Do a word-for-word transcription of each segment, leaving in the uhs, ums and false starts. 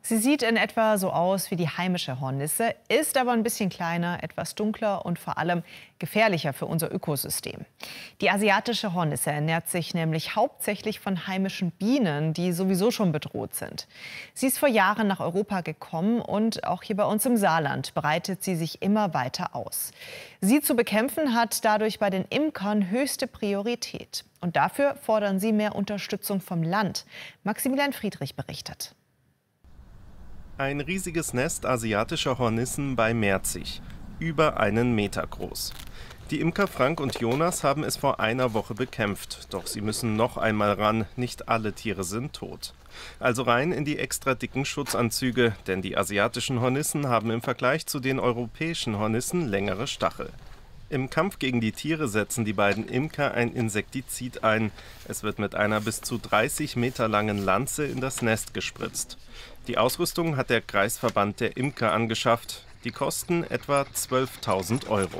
Sie sieht in etwa so aus wie die heimische Hornisse, ist aber ein bisschen kleiner, etwas dunkler und vor allem gefährlicher für unser Ökosystem. Die asiatische Hornisse ernährt sich nämlich hauptsächlich von heimischen Bienen, die sowieso schon bedroht sind. Sie ist vor Jahren nach Europa gekommen und auch hier bei uns im Saarland breitet sie sich immer weiter aus. Sie zu bekämpfen hat dadurch bei den Imkern höchste Priorität. Und dafür fordern sie mehr Unterstützung vom Land. Maximilian Friedrich berichtet. Ein riesiges Nest asiatischer Hornissen bei Merzig, über einen Meter groß. Die Imker Frank und Jonas haben es vor einer Woche bekämpft, doch sie müssen noch einmal ran, nicht alle Tiere sind tot. Also rein in die extra dicken Schutzanzüge, denn die asiatischen Hornissen haben im Vergleich zu den europäischen Hornissen längere Stachel. Im Kampf gegen die Tiere setzen die beiden Imker ein Insektizid ein. Es wird mit einer bis zu dreißig Meter langen Lanze in das Nest gespritzt. Die Ausrüstung hat der Kreisverband der Imker angeschafft. Die kosten etwa zwölftausend Euro.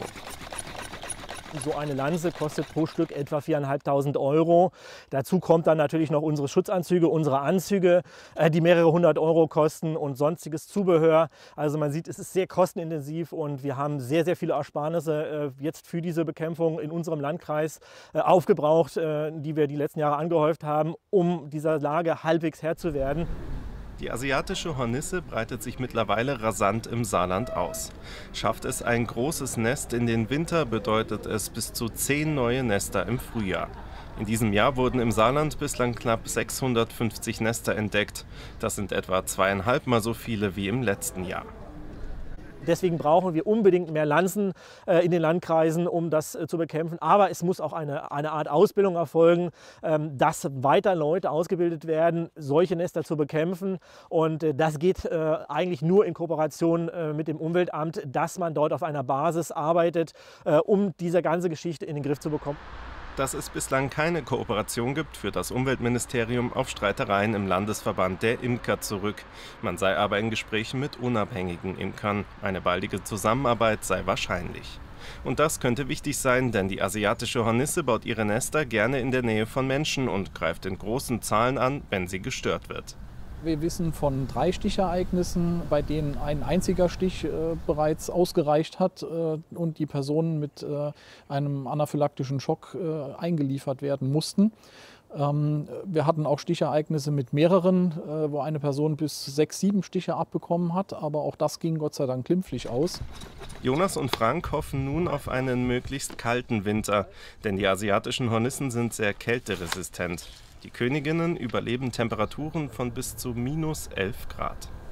So eine Lanze kostet pro Stück etwa viertausendfünfhundert Euro. Dazu kommt dann natürlich noch unsere Schutzanzüge, unsere Anzüge, die mehrere hundert Euro kosten und sonstiges Zubehör. Also man sieht, es ist sehr kostenintensiv und wir haben sehr, sehr viele Ersparnisse jetzt für diese Bekämpfung in unserem Landkreis aufgebraucht, die wir die letzten Jahre angehäuft haben, um dieser Lage halbwegs Herr zu werden. Die asiatische Hornisse breitet sich mittlerweile rasant im Saarland aus. Schafft es ein großes Nest in den Winter, bedeutet es bis zu zehn neue Nester im Frühjahr. In diesem Jahr wurden im Saarland bislang knapp sechshundertfünfzig Nester entdeckt. Das sind etwa zweieinhalb Mal so viele wie im letzten Jahr. Deswegen brauchen wir unbedingt mehr Lanzen äh, in den Landkreisen, um das äh, zu bekämpfen. Aber es muss auch eine, eine Art Ausbildung erfolgen, ähm, dass weiter Leute ausgebildet werden, solche Nester zu bekämpfen. Und äh, das geht äh, eigentlich nur in Kooperation äh, mit dem Umweltamt, dass man dort auf einer Basis arbeitet, äh, um diese ganze Geschichte in den Griff zu bekommen. Dass es bislang keine Kooperation gibt, führt das Umweltministerium auf Streitereien im Landesverband der Imker zurück. Man sei aber in Gesprächen mit unabhängigen Imkern. Eine baldige Zusammenarbeit sei wahrscheinlich. Und das könnte wichtig sein, denn die asiatische Hornisse baut ihre Nester gerne in der Nähe von Menschen und greift in großen Zahlen an, wenn sie gestört wird. Wir wissen von drei Stichereignissen, bei denen ein einziger Stich äh, bereits ausgereicht hat äh, und die Personen mit äh, einem anaphylaktischen Schock äh, eingeliefert werden mussten. Ähm, wir hatten auch Stichereignisse mit mehreren, äh, wo eine Person bis sechs, sieben Stiche abbekommen hat, aber auch das ging Gott sei Dank glimpflich aus. Jonas und Frank hoffen nun auf einen möglichst kalten Winter, denn die asiatischen Hornissen sind sehr kälteresistent. Die Königinnen überleben Temperaturen von bis zu minus elf Grad.